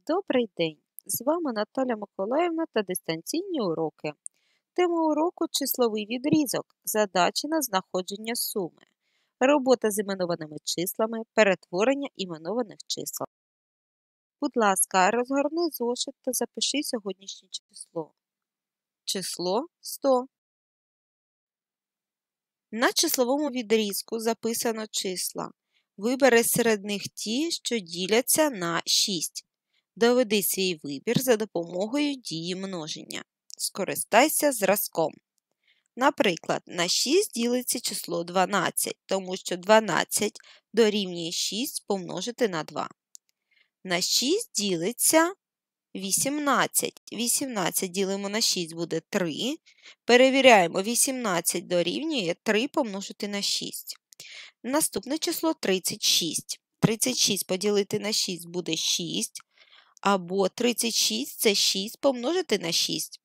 Добрий день! З вами Наталя Миколаївна та дистанційні уроки. Тема уроку – числовий відрізок, задачі на знаходження суми, робота з іменованими числами, перетворення іменованих чисел. Будь ласка, розгорни зошит та запиши сьогоднішнє число. Число 100. На числовому відрізку записано числа. Вибери серед них ті, що діляться на 6. Доведи свій вибір за допомогою дії множення. Скористайся зразком. Наприклад, на 6 ділиться число 12, тому що 12 дорівнює 6 помножити на 2. На 6 ділиться 18. 18 ділимо на 6 буде 3. Перевіряємо, 18 дорівнює 3 помножити на 6. Наступне число 36. 36 поділити на 6 буде 6. Або 36 – це 6 помножити на 6.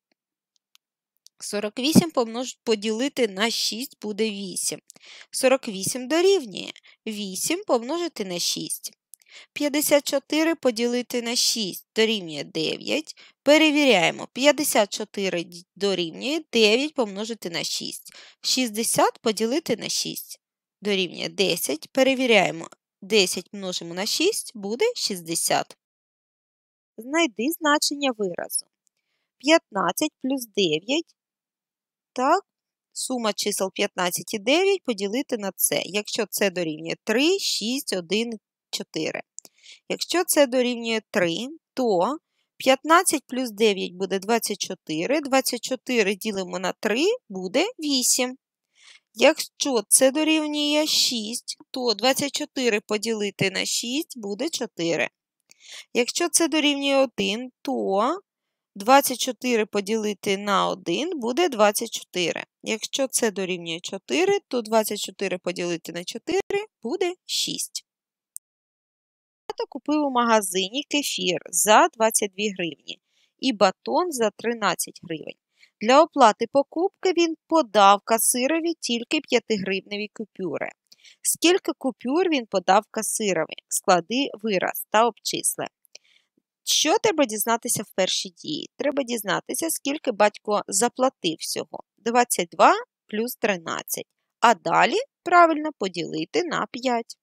48 поділити на 6 буде 8. 48 дорівнює 8 помножити на 6. 54 поділити на 6 дорівнює 9. Перевіряємо. 54 дорівнює 9 помножити на 6. 60 поділити на 6 дорівнює 10. Перевіряємо. 10 множимо на 6 буде 60. Знайди значення виразу. 15 плюс 9. Так, сума чисел 15 і 9 поділити на це. Якщо це дорівнює 3, 6, 1, 4. Якщо це дорівнює 3, то 15 плюс 9 буде 24. 24 ділимо на 3 буде 8. Якщо це дорівнює 6, то 24 поділити на 6 буде 4. Якщо це дорівнює 1, то 24 поділити на 1 буде 24. Якщо це дорівнює 4, то 24 поділити на 4 буде 6. Тато купив у магазині кефір за 22 гривні і батон за 13 гривень. Для оплати покупки він подав касирові тільки 5-гривневі купюри. Скільки купюр він подав касирові? Склади вираз та обчисли. Що треба дізнатися в першій дії? Треба дізнатися, скільки батько заплатив всього. 22 плюс 13. А далі правильно поділити на 5.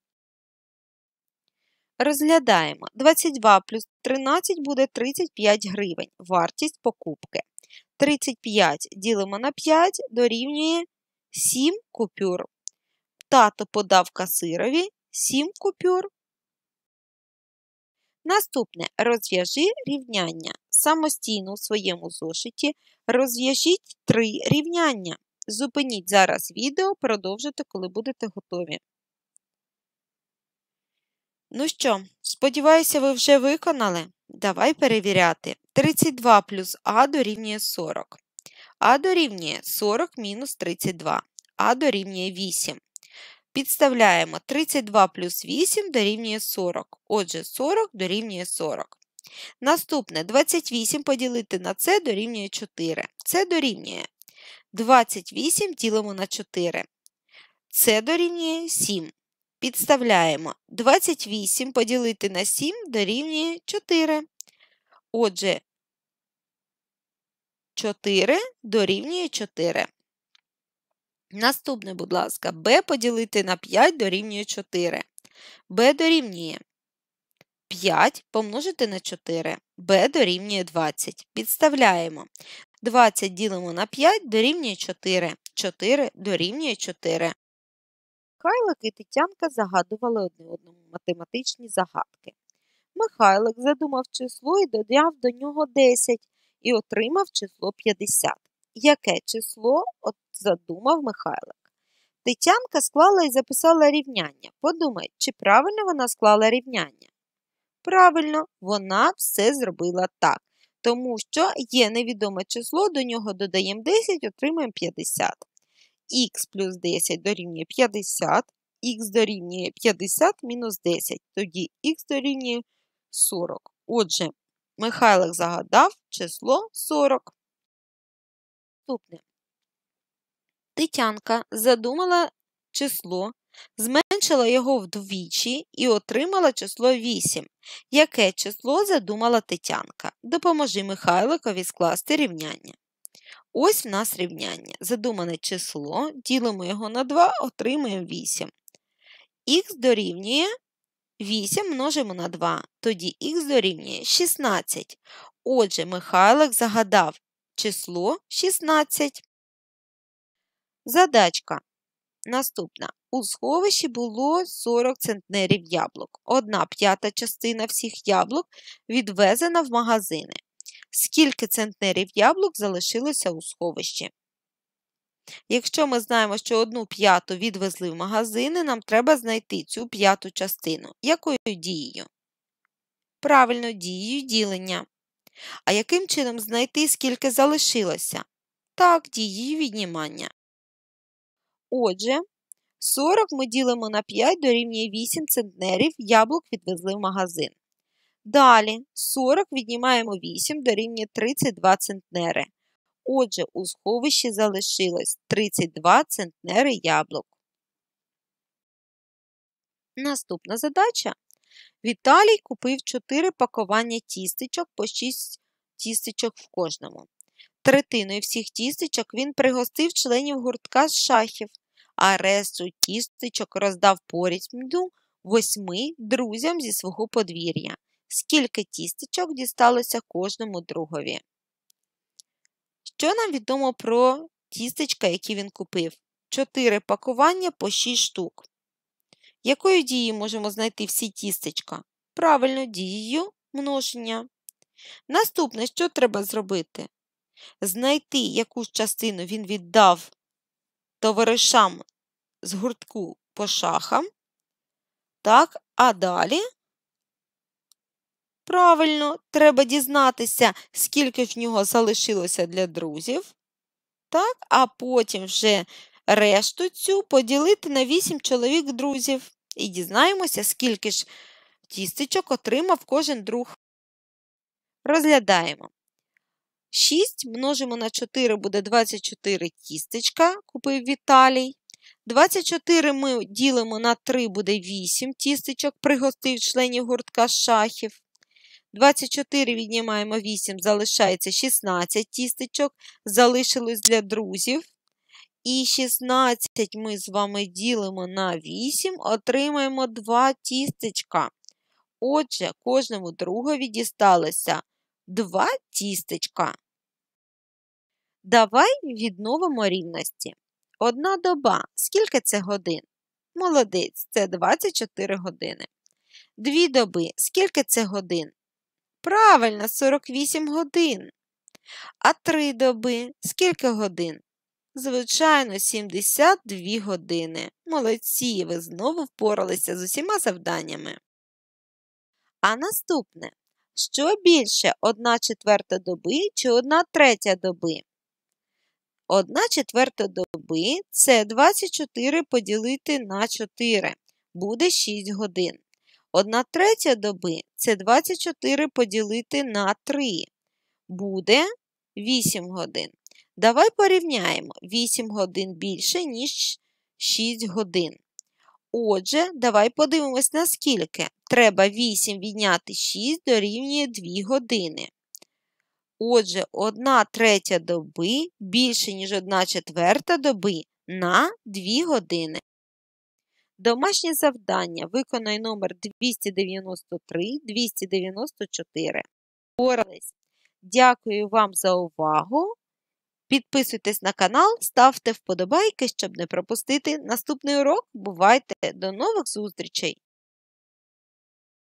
Розглядаємо. 22 плюс 13 буде 35 гривень. Вартість покупки. 35 ділимо на 5 дорівнює 7 купюр. Тато подав касирові 7 купюр. Наступне. Розв'яжи рівняння. Самостійно у своєму зошиті розв'яжіть 3 рівняння. Зупиніть зараз відео, продовжуйте, коли будете готові. Ну що, сподіваюся, ви вже виконали? Давай перевіряти. 32 плюс А дорівнює 40. А дорівнює 40 мінус 32. А дорівнює 8. Підставляємо 32 плюс 8 дорівнює 40. Отже, 40 дорівнює 40. Наступне 28 поділити на це дорівнює 4. Це дорівнює 28 ділимо на 4. Це дорівнює 7. Підставляємо 28 поділити на 7 дорівнює 4. Отже, 4 дорівнює 4. Наступне, будь ласка, b поділити на 5 дорівнює 4. b дорівнює 5 помножити на 4. b дорівнює 20. Підставляємо. 20 ділимо на 5 дорівнює 4. 4 дорівнює 4. Михайлик і Тетянка загадували одне одному математичні загадки. Михайлик задумав число і додав до нього 10 і отримав число 50. Яке число задумав Михайлик? Тетянка склала і записала рівняння. Подумай, чи правильно вона склала рівняння? Правильно, вона все зробила так. Тому що є невідоме число, до нього додаємо 10, отримаємо 50. Х плюс 10 дорівнює 50, х дорівнює 50 мінус 10. Тоді х дорівнює 40. Отже, Михайлик загадав число 40. Наступне. Тетянка задумала число Зменшила його вдвічі і отримала число 8. Яке число задумала Тетянка? Допоможи Михайликові скласти рівняння. Ось в нас рівняння. Задумане число, ділимо його на 2, отримуємо 8. Х дорівнює 8 множимо на 2, тоді х дорівнює 16. Отже, Михайлик загадав число 16. Задачка. Наступна. У сховищі було 40 центнерів яблук. 1/5 частина всіх яблук відвезена в магазини. Скільки центнерів яблук залишилося у сховищі? Якщо ми знаємо, що 1/5 відвезли в магазини, нам треба знайти цю 5-ту частину. Якою дією? Правильно, дією ділення. А яким чином знайти, скільки залишилося? Так, дією віднімання. Отже, 40 ми ділимо на 5 дорівнює 8 центнерів яблук відвезли в магазин. Далі 40 віднімаємо 8 дорівнює 32 центнери. Отже, у сховищі залишилось 32 центнери яблук. Наступна задача. Віталій купив 4 пакування тістечок по 6 тістечок в кожному. Третиною всіх тістечок він пригостив членів гуртка з шахів, а решту тістечок роздав порівну 8 друзям зі свого подвір'я. Скільки тістечок дісталося кожному другові? Що нам відомо про тістечка, які він купив? 4 пакування по 6 штук. Якою дією можемо знайти всі тістечка? Правильно, дією множення. Наступне, що треба зробити? Знайти, яку ж частину він віддав товаришам з гуртку по шахам. Так, а далі? Правильно, треба дізнатися, скільки ж в нього залишилося для друзів. Так, а потім вже решту цю поділити на 8 чоловік друзів. І дізнаємося, скільки ж тістечок отримав кожен друг. Розглядаємо. 6 множимо на 4 буде 24 тістечка, купив Віталій. 24 ми ділимо на 3 буде 8 тістечок, пригостив членів гуртка з шахів. 24 віднімаємо 8, залишається 16 тістечок, залишилось для друзів. І 16 ми з вами ділимо на 8, отримаємо 2 тістечка. Отже, кожному другові дісталося 2 тістечка. Давай відновимо рівності. 1 доба. Скільки це годин? Молодець, це 24 години. 2 доби. Скільки це годин? Правильно, 48 годин. А 3 доби. Скільки годин? Звичайно, 72 години. Молодці, ви знову впоралися з усіма завданнями. А наступне. Що більше, 1/4 доби чи 1/3 доби? 1/4 доби – це 24 поділити на 4. Буде 6 годин. 1/3 доби – це 24 поділити на 3. Буде 8 годин. Давай порівняємо. 8 годин більше, ніж 6 годин. Отже, давай подивимось, на скільки. Треба 8 відняти 6 дорівнює 2 години. Отже, 1/3 доби більше, ніж 1/4 доби на 2 години. Домашнє завдання. Виконай номер 293-294. Впорались. Дякую вам за увагу. Підписуйтесь на канал, ставте вподобайки, щоб не пропустити наступний урок. Бувайте! До нових зустрічей!